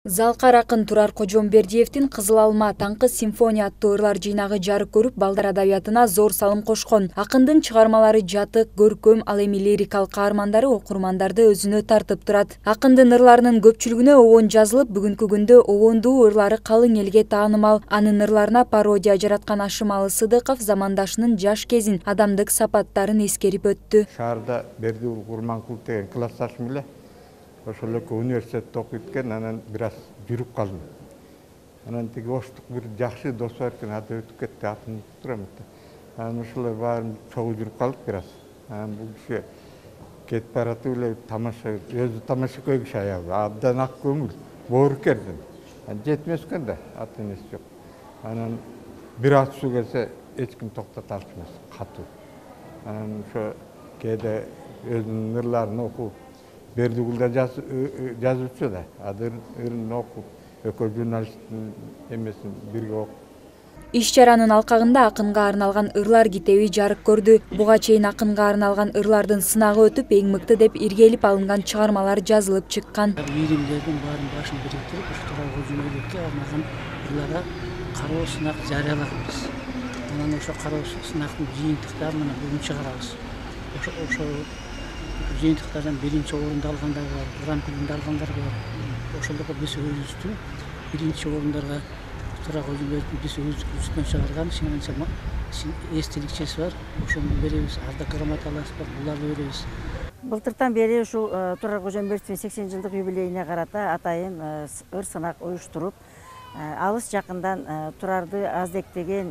Залкар акын Турар Кожомбердиевдин Кызыл алма таңкы симфония аттуу ырлар жыйнагы жарык көрүп, балдар адабиятына зор салым кошкон. Акындын чыгармалары жатык, көркөм, ал эми лирикалык каармандары окурмандарды өзүнө тартып турат. Акындын ырларынын көпчүлүгүнө обон жазылып, бүгүнкү күндө обондуу ырлары калың элге таанымал. Анын ырларына пародия жараткан Ашымалы Сыдыков замандашынын жаш кезин, адамдык сапаттарын эскерип өттү. Шаарда Бердиул Курманкулов деген классташым эле ошол эле университетте окуйт экен, анан бир аз жүрүп калдым. Анан тиги оштук бир жакшы дос бар экен, аты өтүп кетти, атын унутуп турам да. Анан ошолор баарын чогуу жүрүп калдык бир аз. Анан бул киши кетип баратып эле тамаша, өзү тамашакөй киши аябы, абдан ак көңүл, боорукердин. Жетмес экен да, аты энеси жок. Анан бир ат суу келсе эч ким токтото алышпас, катуу. Анан ошо кээде өзүнүн ырларын окуп, Бердиулда жазуучу да, ырын окуп, экөө журналисттин эмесин бирге окуп. Иш чаранын алкагында акынга арналган ырлар китеби жарык көрдү. Буга чейин акынга арналган ырлардын сынагы өтүп, эң мыкты деп иргелип алынган чыгармалар жазылып чыккан. Иримдердин баарын башын бириктирип, ушу Турар Кожомбердиевге арналган ырларга кароо сынак жарыялаганбыз. Анан ошо кароо сынактын жыйынтыктарын бүгүн чыгарабыз. Ошо жыйынтыктардан биринчи орунду алгандар бар, Туран күнүндө алгандар бар. Ошолорго биз өзүбүздүн биринчи орундарга Турар Кожомбердиевдин биз өзүбүздөн чыгарган эстеликчеси бар. Ошону беребиз, ардак грамоталарыбыз бар, буларды беребиз. Былтыртан бери ушу Турар Кожомбердиевдин 80 жылдык юбилейине карата атайын ыр сынак уюштуруп, алыс жакындан Турарды аздектеген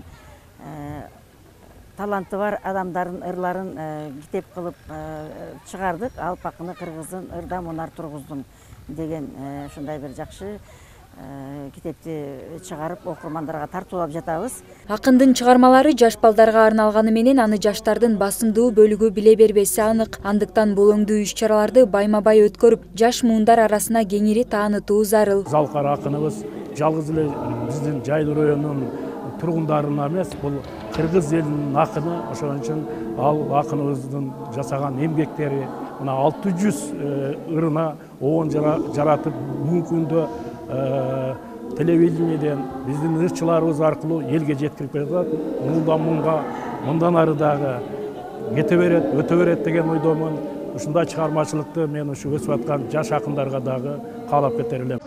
таланты бар адамдардын ырларын китеп кылып чыгардык. Алып акыны кыргыздын ырда мунар тургуздум деген ушундай бир жакшы китепти чыгарып окурмандарга тартуулап жатабыз. Акындын чыгармалары жаш балдарга арналганы менен аны жаштардын басымдуу бөлүгү биле бербеси анык. Андыктан бул оңдуу иш-чараларды байма-бай өткөрүп, жаш муундар арасына кеңири таанытуу зарыл. Залкар акыныбыз жалгыз эле биздин Жайыл районунун тургундарына эмес, бул кыргыз элинин акыны. Ошон үчүн ал акыныбыздын жасаган эмгектери мына 600 ырына обон жаратып, бүгүнкү күндө телевидениеден биздин ырчыларыбыз аркылуу элге жеткирип жатат. Муңга мындан ары дагы кете берет, өтө берет деген ойдомун. Ушундай чыгармачылыкты мен ушу өсүп аткан жаш акындарга дагы каалап кетер элем.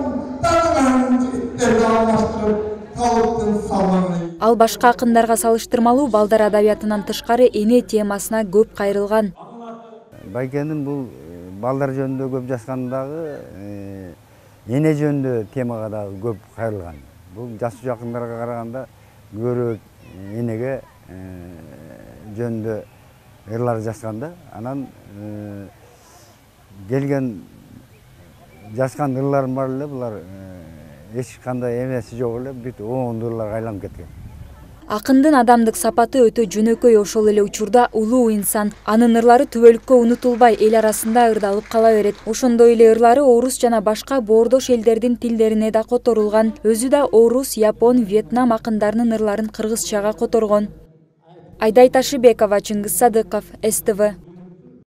Ал башка акындарга салыштырмалуу балдар адабиятынан тышкары эне темасына көп кайрылган. Байкенин бул балдар жөнүндө көп жазгандагы эне жөнүндө темага дагы көп кайрылган. Бул жаш акындарга караганда көбүрөөк энеге жөнүндө ырлар жазганда, анан келген жазган ырларым бар эле, булар эч кандай эмеси жок эле, бүт оңдуу ырларга айланып кеткен. Акындын адамдык сапаты өтө жөнөкөй, ошол эле учурда улуу инсан. Анын ырлары түбөлүккө унутулбай, эл арасында ырдалып кала берет. Ошондой эле ырлары орус жана башка боордош элдердин тилдерине да которулган. Өзү да орус, япон, Вьетнам акындарынын ырларын кыргызчага которгон. Айдай Ташыбекова, Чыңгыз Садыков, СТВ.